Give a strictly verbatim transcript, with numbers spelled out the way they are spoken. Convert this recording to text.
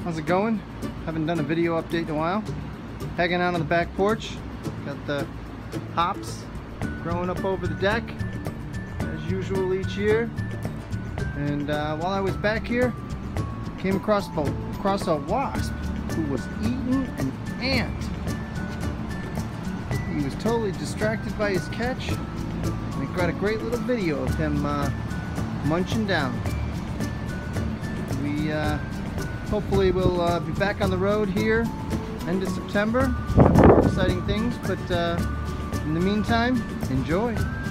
How's it going? Haven't done a video update in a while. Hanging out on the back porch. Got the hops growing up over the deck as usual each year. And uh, while I was back here, came across a, across a wasp who was eating an ant. He was totally distracted by his catch. And I got a great little video of him uh, munching down. We uh, hopefully will uh, be back on the road here end of September. More exciting things, but uh, in the meantime, enjoy.